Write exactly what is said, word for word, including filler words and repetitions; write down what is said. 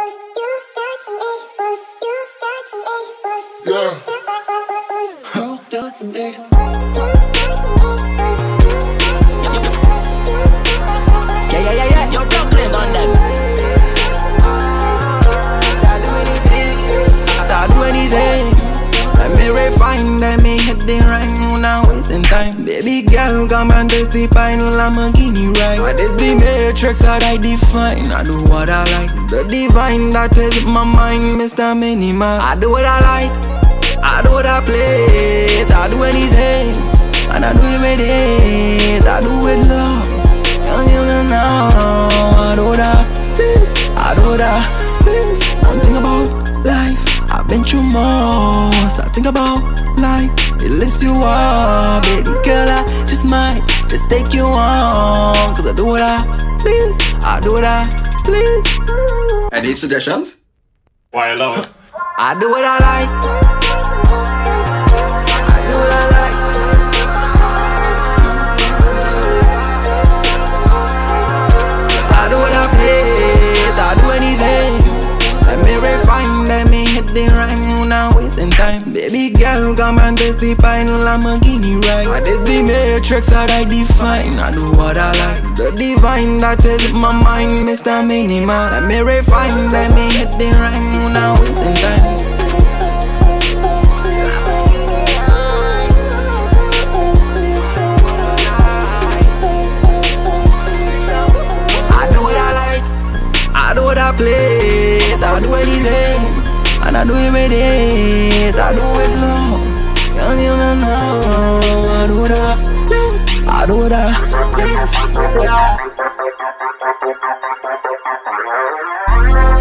Yeah. Yeah, yeah, yeah, yeah. You're Brooklyn on them. I'll do anything. Let me refine, let me hit the right now, not wasting time. Baby girl, come and taste the pine, Lamborghini ride. What is the matrix that I define? I do what I like. The divine that is my mind, Mister Minimal. I do what I like. I do what I play. I do anything, and I do it with it. I do it love. Young, you know now. I do what I please. I do what I please. I'm thinking about life. I've been through most. I think about life. It lifts you up, baby girl. I just might just take you on, cause I do what I please. I do what I please. Any suggestions? Why I love it. I do what I like. I do what I like. I do what I please. I do anything. Let me refine, let me hit the rhyme, you not wasting time. Baby girl, come and taste the pine, Lamborghini ride. What is the matrix that I define? I do what I like. The divine that is my mind, Mister Minimal. Let me refine, let me hit the rhyme, you not wasting time. I do what I like. I do what I please. I do anything, and I do it with it. I do it long. Young, you know now. I do what I please. I do what I please.